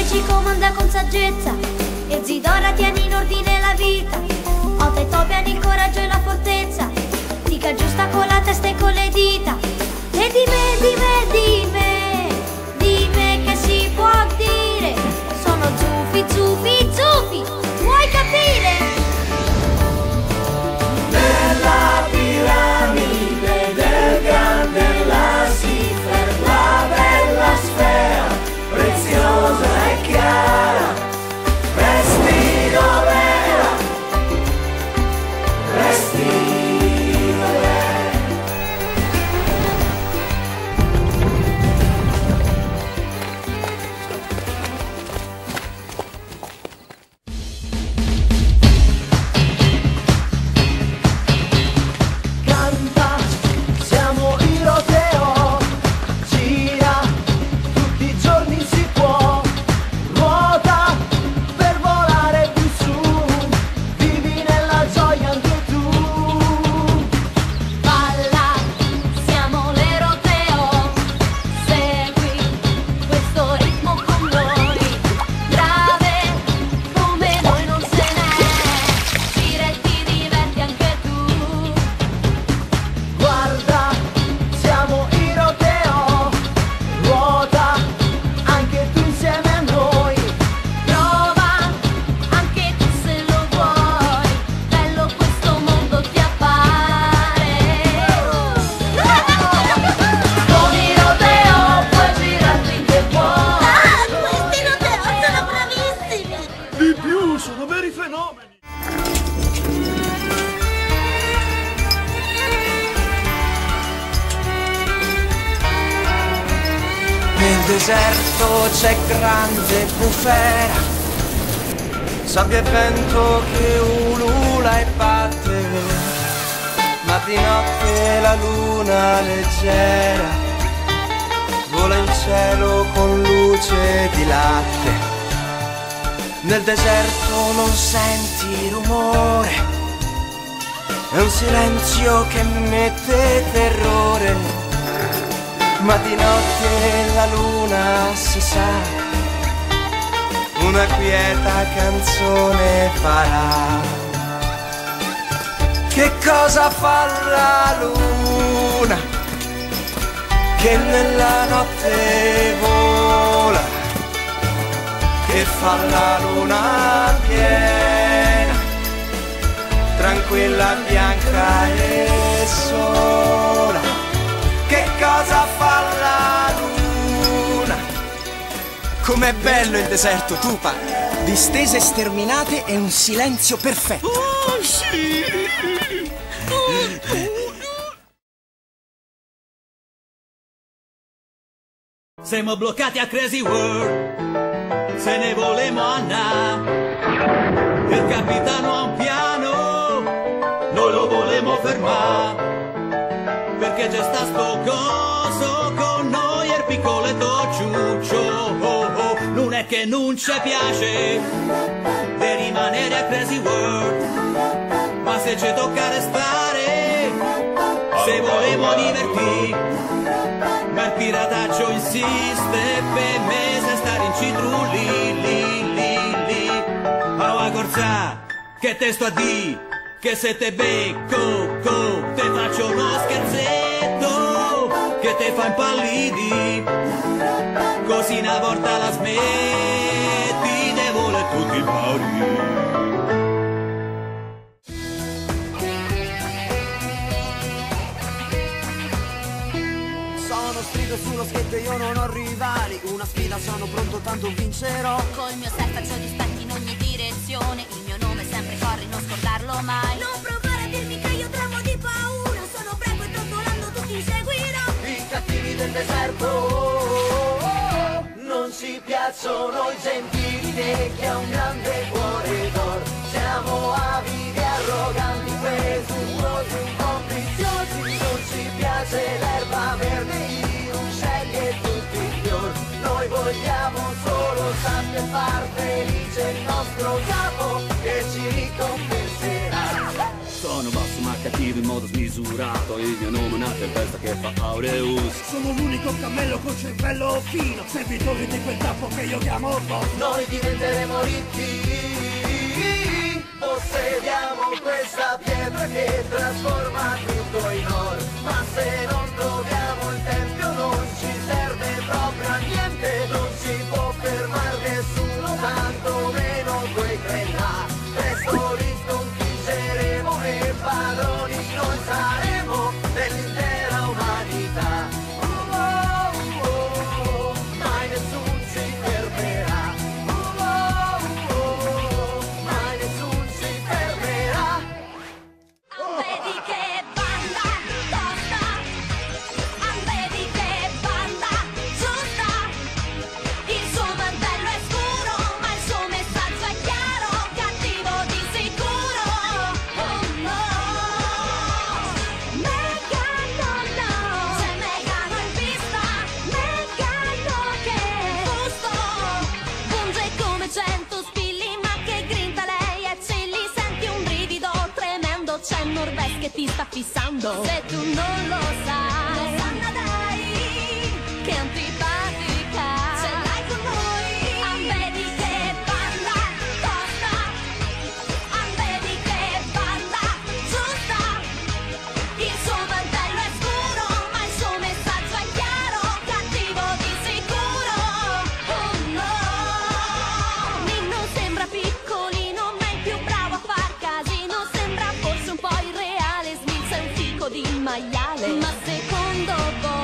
ci comanda con saggezza, e Zidora tiene in ordine la vita. Ota e Tobi hanno il coraggio e la fortezza, Tic aggiusta con la testa e con le dita. E di me che si può dire? Sono zuffi, zuffi, zuffi, vuoi capire? Nella piramide del grande Lassifer, la bella sfera, preziosa e chiara, resti dov'era, resti dov'era. Nel deserto c'è grande bufera, sabbia e vento che ulula e batte, ma di notte la luna leggera vola in cielo con luce di latte. Nel deserto non senti rumore, è un silenzio che mette terrore, ma di notte la luna si sa, una quieta canzone farà. Che cosa fa la luna che nella notte vola? Che fa la luna piena, tranquilla, bianca e sola? Che cosa fa la luna? Com'è bello il deserto, Tupa! Distese sterminate e un silenzio perfetto. Oh, sì! Siamo bloccati a Crazy World, se ne volemo andare. Il capitano ha un piano, noi lo volemo fermare. Perché c'è sta sto coso con noi, il piccoletto ciuccio. Non è che non ci piace di rimanere a Crazy World, ma se ci tocca restare, se volemo divertire. Ma il pirataggio insiste per me se stare in citru lì. Alla corsa, che te sto a di, che se te becco, te faccio uno scherzetto, che te fa impallidi, così una volta la smetti, ne vuole tutti i pari. Sullo skate io non ho rivali, una sfida sono pronto, tanto vincerò. Col mio set faccio dispetti in ogni direzione, il mio nome sempre corri, non scordarlo mai. Non provare a dirmi che io tremo di paura, sono bravo e brontolando tutti inseguirò. I cattivi del deserto non ci piacciono i gentili, né che ha un grande cuore d'oro. Siamo avidi, arroganti, presuntuosi, un po' ambiziosi, non ci piace l'erba verde. Noi vogliamo solo sappia far felice il nostro capo che ci ricompenserà. Sono boss ma cattivo in modo modo smisurato. Il mio nome è una tempesta che fa Aureus. Sono l'unico cammello col cervello fino, servitori di quel tappo che io chiamo boss. Noi diventeremo ricchi, possediamo questa pietra che trasforma tutto in oro. Ma se non troviamo il tempio non ci serve proprio a niente. Non si può fermare nessuno, tanto meno quei tre là. Presto li sconfiggeremo e padroni noi saremo dell'intera umanità. Mai nessuno ci fermerà. Mai nessuno ci fermerà. Vedi che banda tosta, vedi che banda giusta. Il suo mantello è scuro, ma il suo messaggio è chiaro, cattivo di sicuro. Oh no, Megano no, c'è Megano in pista, Megano che gusto, punge come 100 spilli, ma che grinta lei è chilli. Senti un brivido tremendo, c'è Norbes che ti sta fissando. Se tu non lo sai, Rosanna dai, che antipatica, ce l'hai con noi. Vedi che banda tosta, vedi che banda giusta. Il suo mantello è scuro, ma il suo messaggio è chiaro, cattivo di sicuro. Oh no, Nino sembra piccolino, ma è il più bravo a far casino. Sembra forse un po' irreale, Smith è un fico di maiale. Ma secondo voi